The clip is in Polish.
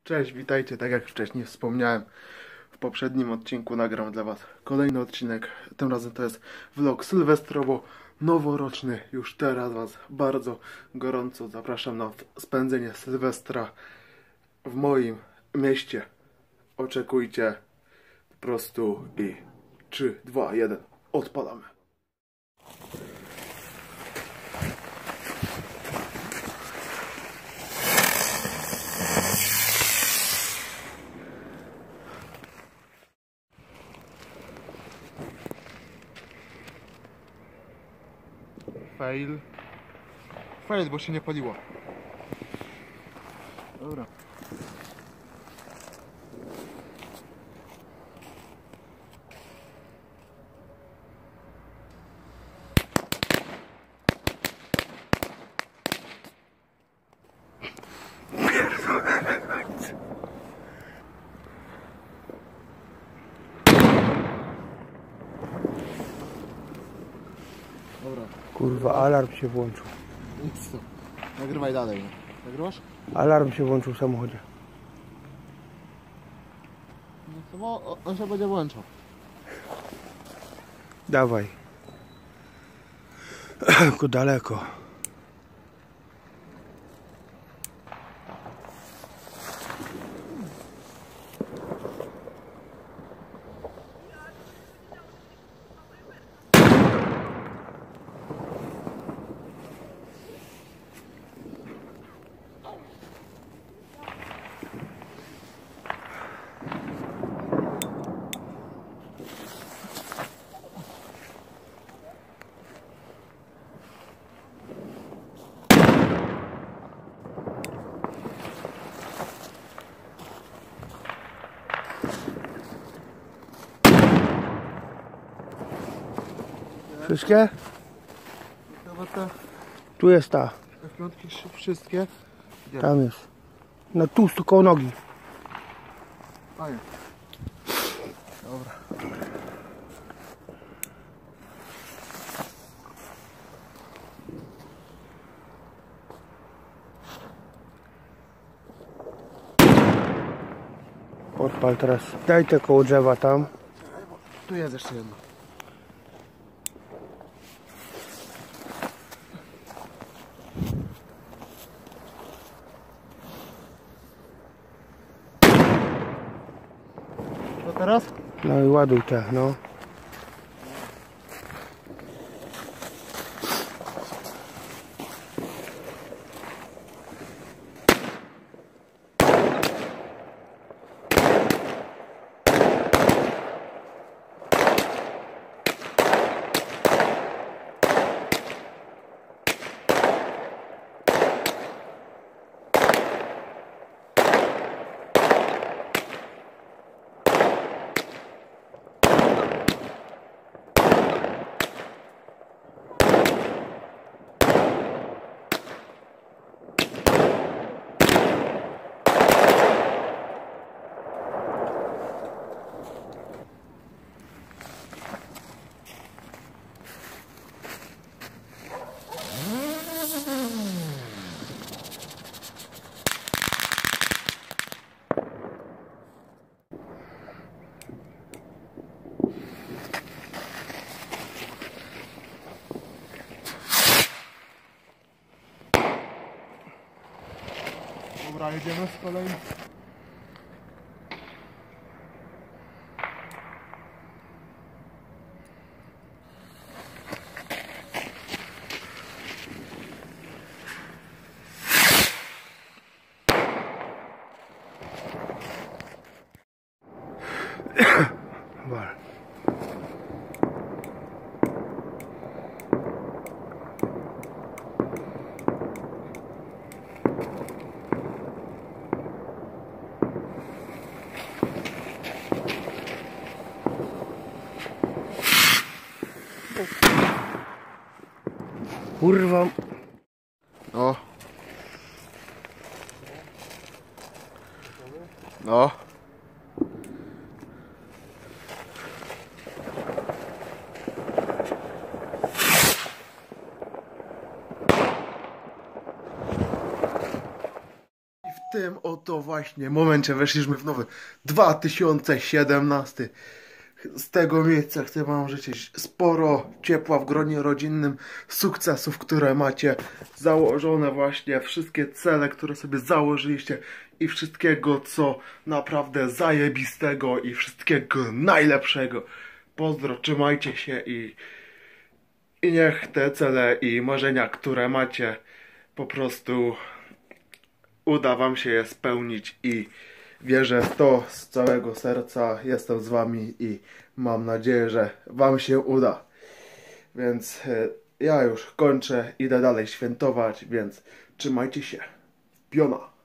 Cześć, witajcie. Tak jak wcześniej wspomniałem, w poprzednim odcinku nagram dla Was kolejny odcinek. Tym razem to jest vlog sylwestrowo-noworoczny. Już teraz Was bardzo gorąco zapraszam na spędzenie Sylwestra w moim mieście. Oczekujcie po prostu i 3, 2, 1, odpalamy. Fail, bo się nie paliło. Dobra. Dobra. Kurwa, alarm się włączył. Nic to. Nagrywaj dalej. Nagrywasz? Alarm się włączył w samochodzie. No to on się będzie włączał. Dawaj. Tylko daleko. Wszystkie? Chyba te Tu jest ta. F5 wszystkie. Gdzie? Tam jest. No tu, koło nogi. A nie. Dobra. Odpal teraz. Daj te koło drzewa tam. Tu jest jeszcze jedno. Co teraz? No i ładuj te, no. Dobra, jedziemy z kolei. Wal. Kurwa. No. No. tym oto właśnie momencie weszliśmy w nowy 2017. Z tego miejsca chcę wam życzyć sporo ciepła w gronie rodzinnym, sukcesów, które macie założone właśnie, wszystkie cele, które sobie założyliście i wszystkiego, co naprawdę zajebistego i wszystkiego najlepszego. Pozdro, trzymajcie się i niech te cele i marzenia, które macie, po prostu uda wam się je spełnić i wierzę w to z całego serca. Jestem z wami i mam nadzieję, że wam się uda. Więc ja już kończę, idę dalej świętować, więc trzymajcie się. Piona!